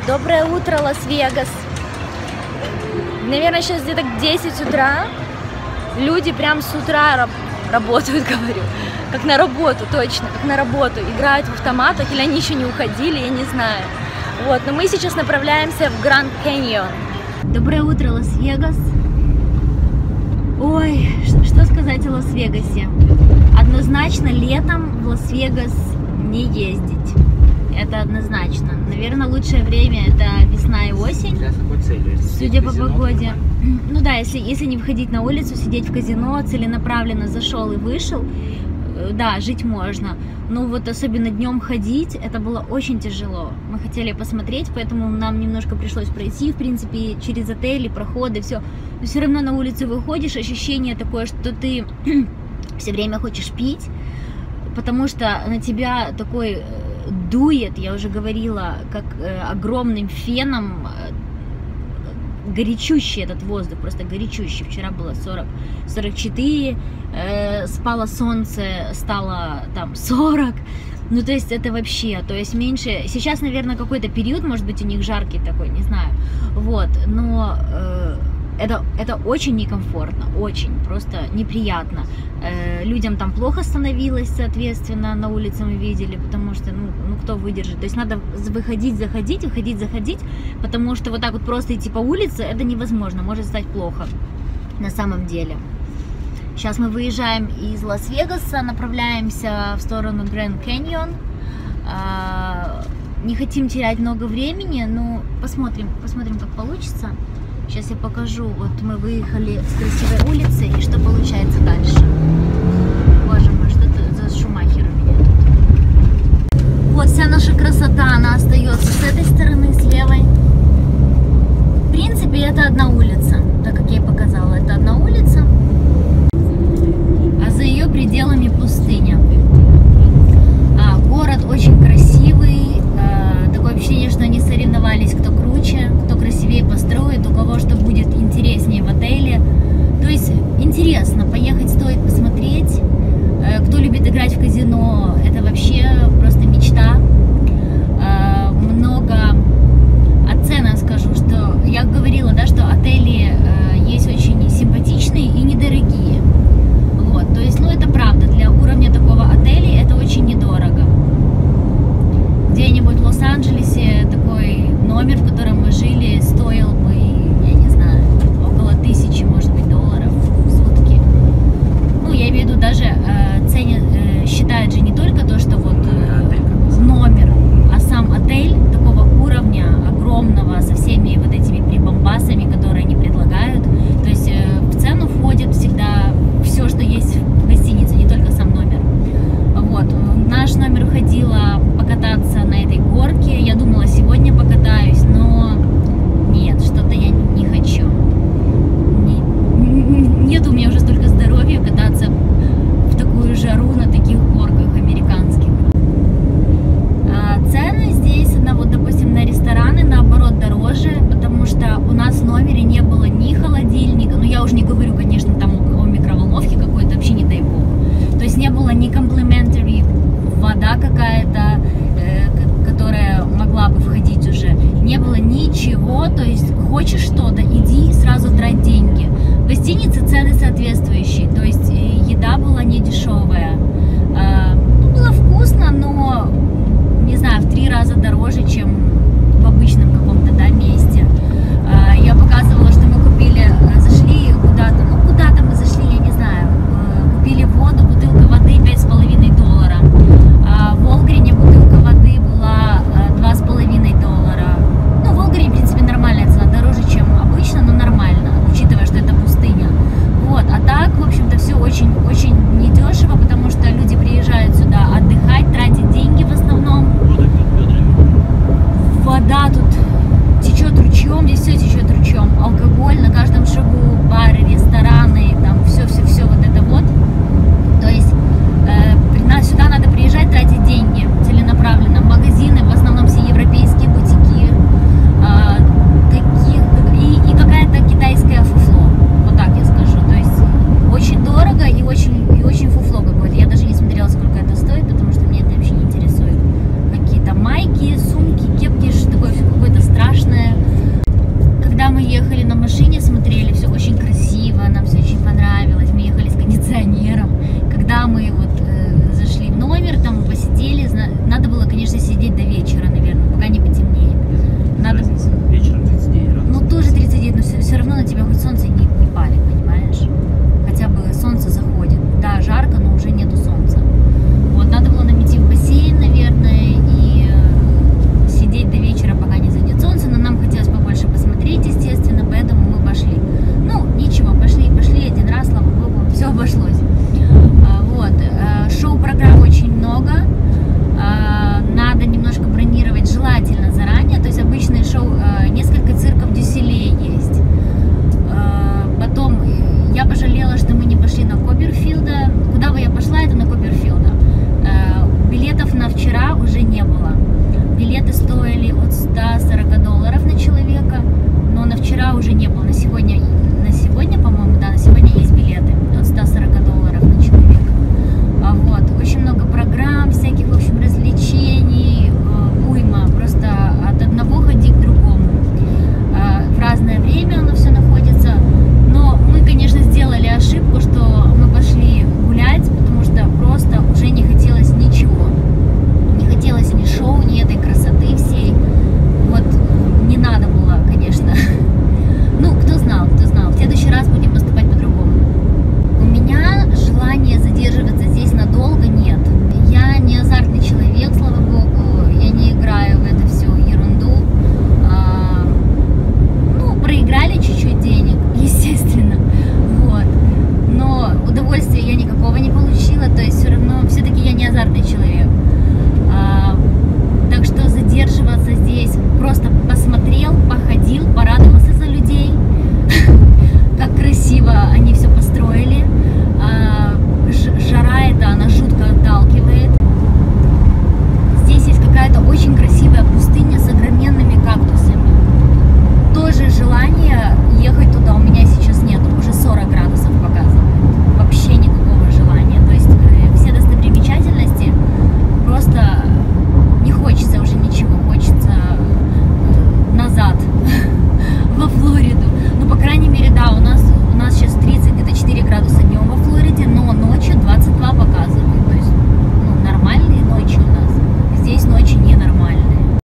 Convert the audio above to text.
Доброе утро, Лас-Вегас. Наверное, сейчас где-то 10 утра. Люди прям с утра работают, говорю. Как на работу, точно, как на работу. Играют в автоматах, или они еще не уходили, я не знаю. Вот, но мы сейчас направляемся в Гранд Каньон. Доброе утро, Лас-Вегас. Ой, что сказать о Лас-Вегасе? Однозначно летом в Лас-Вегас не ездить. Это однозначно. Наверное, лучшее время это весна и осень. Для какой цели? Судя по погоде. Ну да, если не выходить на улицу, сидеть в казино, целенаправленно зашел и вышел, да, жить можно. Но вот особенно днем ходить, это было очень тяжело. Мы хотели посмотреть, поэтому нам немножко пришлось пройти, в принципе, через отели, проходы, все. Но все равно на улицу выходишь, ощущение такое, что ты все время хочешь пить, потому что на тебя такой дует, я уже говорила, как огромным феном, горячущий этот воздух, просто горячущий. Вчера было 44, спало солнце, стало там 40, ну то есть это вообще, то есть меньше, сейчас, наверное, какой-то период, может быть, у них жаркий такой, не знаю, вот, но это очень некомфортно, очень, просто неприятно. Людям там плохо становилось, соответственно, на улице мы видели, потому что, ну кто выдержит. То есть надо выходить, заходить, выходить, заходить, потому что вот так вот просто идти по улице, это невозможно, может стать плохо на самом деле. Сейчас мы выезжаем из Лас-Вегаса, направляемся в сторону Гранд Каньон. Не хотим терять много времени, но посмотрим, как получится. Сейчас я покажу, вот мы выехали с красивой улицы, и что получается дальше. Боже мой, что это за Шумахер у меня тут? Вот вся наша красота, она остается с этой стороны, с левой. В принципе, это одна улица, так как я и показала, это одна улица, а за ее пределами пустыня. Город очень красивый, такое ощущение, что они соревновались, кто круче, кто красивее построит, у кого что будет интереснее в отеле. То есть интересно, поехать стоит посмотреть. Кто любит играть в казино, это вообще просто мечта. Много о ценах скажу, что я говорила, да, что отели есть очень симпатичные и недорогие. Вот, то есть, ну это правда, для уровня такого отеля это очень недорого. Где-нибудь в Лос-Анджелесе такой номер, в котором мы жили, стоил бы, я не знаю, около 1000, может быть, долларов в сутки. Ну, я имею в виду, даже считают же не только то, что вот номер, а сам отель такого уровня, огромного, со всеми вот этими прибамбасами, которые они предлагают. То есть в цену входит всегда все, что есть в гостинице, не только сам номер. Вот, в наш номер входило покататься на этой горке. Я думала, сегодня покатаюсь, но нет, что-то я не хочу. Нет у меня уже столько здоровья кататься в такую жару на таких горках американских. Цены здесь, вот, допустим, на рестораны, наоборот, дороже, потому что у нас в номере не было ни холодильника, ну я уже не говорю, конечно, там о микроволновке какой-то, вообще не дай бог. То есть не было ни complimentary вода какая-то, которая могла бы входить уже. Не было ничего, то есть хочешь что-то, иди сразу трать деньги. В гостинице цены соответствующие, то есть еда была не дешевая. Было вкусно, но, не знаю, в 3 раза дороже, чем